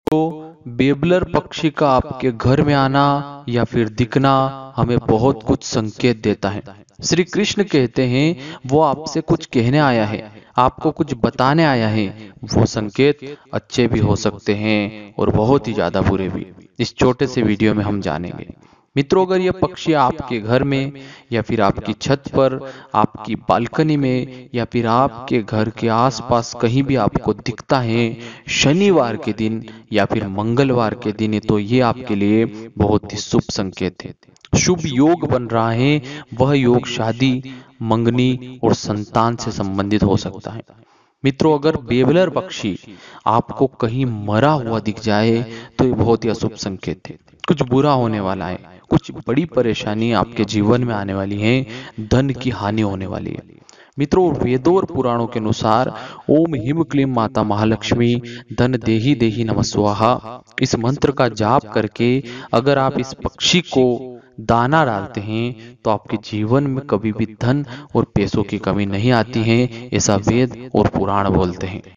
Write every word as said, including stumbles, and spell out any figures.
Babbler पक्षी का आपके घर में आना या फिर दिखना हमें बहुत कुछ संकेत देता है। श्री कृष्ण कहते हैं वो आपसे कुछ कहने आया है, आपको कुछ बताने आया है। वो संकेत अच्छे भी हो सकते हैं और बहुत ही ज्यादा बुरे भी। इस छोटे से वीडियो में हम जानेंगे। मित्रों, अगर यह पक्षी आपके घर में या फिर आपकी छत पर, आपकी बालकनी में या फिर आपके घर के आसपास कहीं भी आपको दिखता है शनिवार के दिन या फिर मंगलवार के दिन, तो ये आपके लिए बहुत ही शुभ संकेत है। शुभ योग बन रहा है। वह योग शादी, मंगनी और संतान से संबंधित हो सकता है। मित्रों, अगर बेबलर पक्षी आपको कहीं मरा हुआ दिख जाए तो ये बहुत ही अशुभ संकेत है। कुछ बुरा होने वाला है, कुछ बड़ी परेशानी आपके जीवन में आने वाली है, धन की हानि होने वाली है। मित्रों, वेदों और पुराणों के अनुसार ओम ह्रीं क्लीं माता महालक्ष्मी धन देही देही नमः स्वाहा, इस मंत्र का जाप करके अगर आप इस पक्षी को दाना डालते हैं तो आपके जीवन में कभी भी धन और पैसों की कमी नहीं आती है। ऐसा वेद और पुराण बोलते हैं।